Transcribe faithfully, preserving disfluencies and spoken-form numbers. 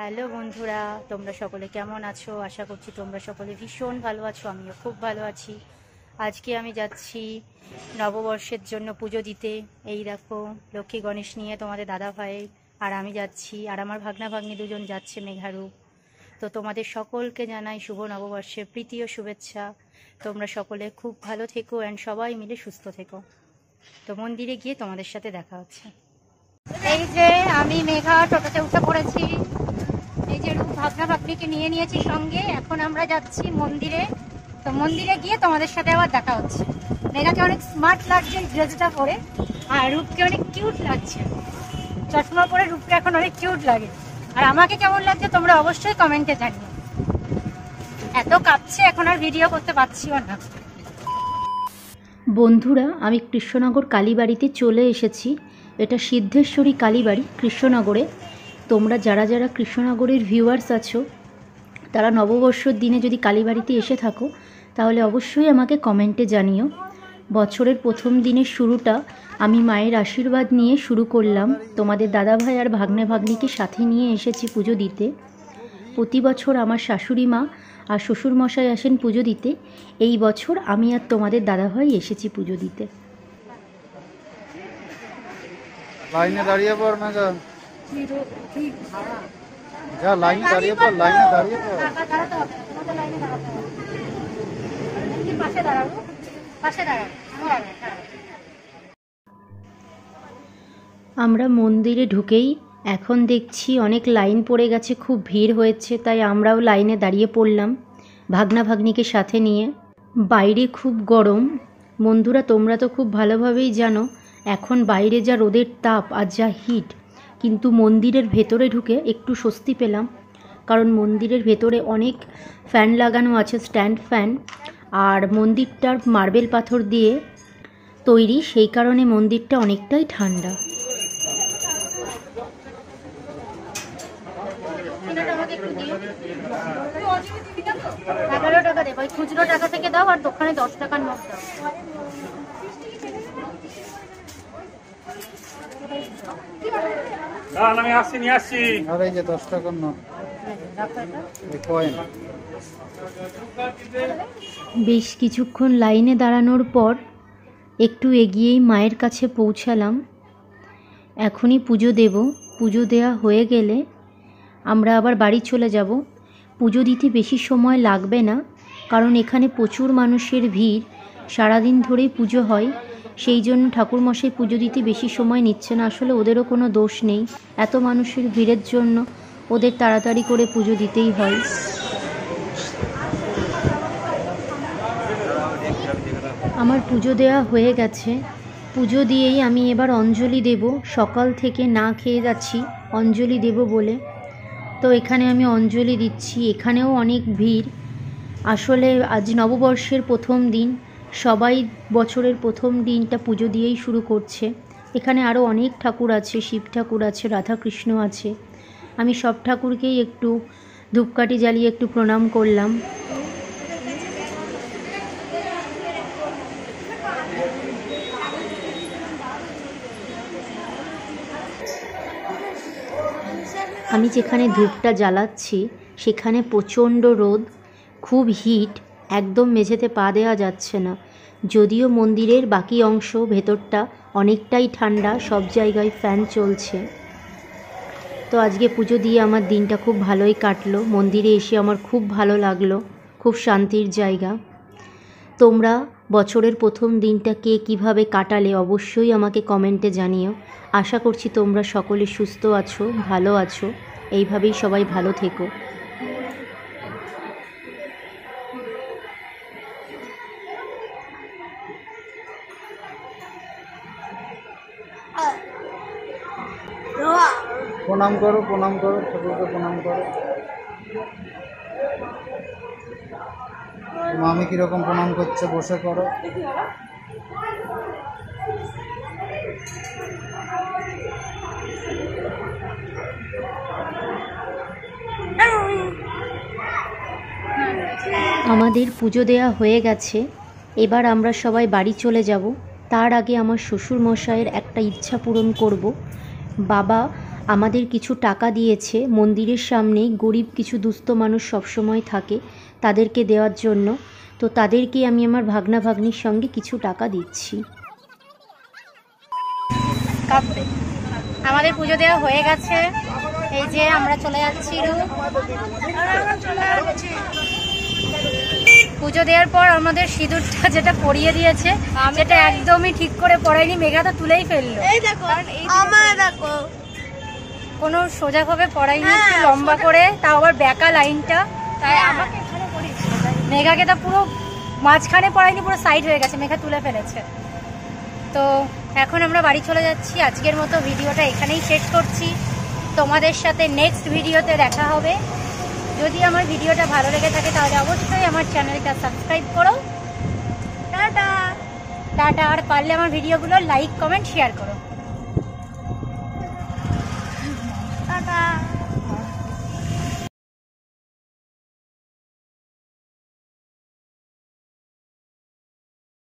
Hello বন্ধুরা, তোমরা সকলে কেমন আছো? আশা করছি তোমরা সকলে ভীষণ ভালো আছো। আমিও খুব ভালো আছি। আজকে আমি যাচ্ছি নববর্ষের জন্য পুজো দিতে। এই দেখো, লক্ষ্মী গণেশ নিয়ে তোমাদের দাদা ভাই আর আমি যাচ্ছি, আর আমার ভাগনা ভাগ্নি দুজন যাচ্ছে মেঘারূপ। তো তোমাদের সকলকে জানাই শুভ নববর্ষের প্রীতি ও শুভেচ্ছা। তোমরা সকলে খুব ভালো থেকো অ্যান্ড সবাই মিলে সুস্থ থেকো। তো মন্দিরে গিয়ে তোমাদের সাথে দেখা হচ্ছে। এই যে আমি মেঘা টোটোতে উঠে পড়েছি। এই যে রূপ ভাগনা ভাগ্নিকে নিয়ে নিয়েছি সঙ্গে। এখন আমরা যাচ্ছি মন্দিরে। তো মন্দিরে গিয়ে তোমাদের সাথে আবার দেখা হচ্ছে। মেঘাকে অনেক স্মার্ট লাগছে এই ড্রেসটা পরে, আর রূপকে অনেক কিউট লাগছে। চশমা পরে রূপকে এখন অনেক কিউট লাগে। আর আমাকে কেমন লাগছে তোমরা অবশ্যই কমেন্টে জানিও। এত কাঁপছে এখন আর ভিডিও করতে পারছিও না। বন্ধুরা, আমি কৃষ্ণনগর কালীবাড়িতে চলে এসেছি। এটা সিদ্ধেশ্বরী কালীবাড়ি কৃষ্ণনগরে। তোমরা যারা যারা কৃষ্ণনগরের ভিউয়ার্স আছো, তারা নববর্ষর দিনে যদি কালীবাড়িতে এসে থাকো তাহলে অবশ্যই আমাকে কমেন্টে জানিও। বছরের প্রথম দিনের শুরুটা আমি মায়ের আশীর্বাদ নিয়ে শুরু করলাম। তোমাদের দাদাভাই আর ভাগ্নে ভাগ্নিকে সাথে নিয়ে এসেছি পুজো দিতে। প্রতি বছর আমার শাশুড়ি মা আর শ্বশুরমশাই আসেন পুজো দিতে। এই বছর আমি আর তোমাদের দাদাভাই এসেছি পুজো দিতে। লাইনে দাঁড়িয়ে পড় মেঘা, যা লাইনে দাঁড়িয়ে পড়, লাইনে দাঁড়িয়ে পড়। আমরা মন্দিরে ঢুকেই এখন দেখছি অনেক লাইন পড়ে গেছে, খুব ভিড় হয়েছে, তাই আমরাও লাইনে দাঁড়িয়ে পড়লাম ভাগনা ভাগ্নিকে সাথে নিয়ে। বাইরে খুব গরম। বন্ধুরা, তোমরা তো খুব ভালোভাবেই জানো এখন বাইরে যা রোদের তাপ আর যা হিট, কিন্তু মন্দিরের ভেতরে ঢুকে একটু স্বস্তি পেলাম, কারণ মন্দিরের ভেতরে অনেক ফ্যান লাগানো আছে, স্ট্যান্ড ফ্যান, আর মন্দিরটার মার্বেল পাথর দিয়ে তৈরি, সেই কারণে মন্দিরটা অনেকটাই ঠান্ডা। এগারো টাকা দেবো, খুচরো টাকা থেকে দাও আর দোকানে দশ টাকার নোট দাও। আমি আসছি, নিয়ে আসছি। আর এই যে দশ টাকার নোট, কয়েন। বেশ কিছুক্ষণ লাইনে দাঁড়ানোর পর একটু এগিয়েই মায়ের কাছে পৌঁছালাম। এখনই পুজো দেব। পুজো দেওয়া হয়ে গেলে আমরা আবার বাড়ি চলে যাব। পুজো দিতে বেশি সময় লাগবে না, কারণ এখানে প্রচুর মানুষের ভিড়, সারাদিন ধরেই পুজো হয়, সেই জন্য ঠাকুরমশাই পুজো দিতে বেশি সময় নিচ্ছে না। আসলে ওদেরও কোনো দোষ নেই, এত মানুষের ভিড়ের জন্য ওদের তাড়াতাড়ি করে পুজো দিতেই হয়। আমার পুজো দেওয়া হয়ে গেছে। পুজো দিয়েই আমি এবার অঞ্জলি দেব। সকাল থেকে না খেয়ে যাচ্ছি অঞ্জলি দেব বলে। তো এখানে আমি অঞ্জলি দিচ্ছি। এখানেও অনেক ভিড়। আসলে আজ নববর্ষের প্রথম দিন, সবাই বছরের প্রথম দিনটা পুজো দিয়েই শুরু করছে। এখানে আরও অনেক ঠাকুর আছে, শিব ঠাকুর আছে, রাধাকৃষ্ণ আছে। আমি সব ঠাকুরকেই একটু ধূপকাঠি জ্বালিয়ে একটু প্রণাম করলাম। আমি যেখানে ধূপটা জ্বালাচ্ছি সেখানে প্রচণ্ড রোদ, খুব হিট, একদম মেঝেতে পা দেওয়া যাচ্ছে না। যদিও মন্দিরের বাকি অংশ ভেতরটা অনেকটাই ঠান্ডা, সব জায়গায় ফ্যান চলছে। তো আজকে পুজো দিয়ে আমার দিনটা খুব ভালোই কাটলো। মন্দিরে এসে আমার খুব ভালো লাগলো, খুব শান্তির জায়গা। তোমরা বছরের প্রথম দিনটা কে কীভাবে কাটালে অবশ্যই আমাকে কমেন্টে জানিও। আশা করছি তোমরা সকলে সুস্থ আছো, ভালো আছো। এইভাবেই সবাই ভালো থেকো। প্রণাম করো, প্রণাম করো, ঠাকুরকে প্রণাম করো। মামি কিরকম প্রণাম করছে, বসে করো। আমাদের পুজো দেওয়া হয়ে গেছে। এবার আমরা সবাই বাড়ি চলে যাব। তার আগে আমার শ্বশুরমশাইয়ের একটা ইচ্ছা পূরণ করব। বাবা আমাদের কিছু টাকা দিয়েছে। মন্দিরের সামনেই গরিব কিছু দুস্থ মানুষ সবসময় থাকে, তাদেরকে দেওয়ার জন্য। তো তাদেরকে আমি আমার ভাগনা ভাগ্নির সঙ্গে কিছু টাকা দিচ্ছি। আমাদের পুজো দেওয়া হয়ে গেছে, এই যে আমরা চলে যাচ্ছি। পুজো দেওয়ার পর আমাদের সিঁদুরটা যেটা পরিয়ে দিয়েছে সেটা একদমই ঠিক করে পরায়নি, মেঘা তো তুলেই ফেললো। কোনো সোজাভাবে পরায়নি, একটু লম্বা করে, তাও আবার বেঁকা লাইনটা। তাই আমাকে মেঘাকে তো পুরো মাঝখানে পরায়নি, পুরো সাইড হয়ে গেছে, মেঘা তুলে ফেলেছে। তো এখন আমরা বাড়ি চলে যাচ্ছি। আজকের মতো ভিডিওটা এখানেই শেষ করছি। তোমাদের সাথে নেক্সট ভিডিওতে দেখা হবে। যদি আমার ভিডিওটা ভালো লেগে থাকে তাহলে অবশ্যই আমার চ্যানেলটা সাবস্ক্রাইব করো। Tata tata. আর পারলে আমার ভিডিওগুলো লাইক কমেন্ট শেয়ার করো।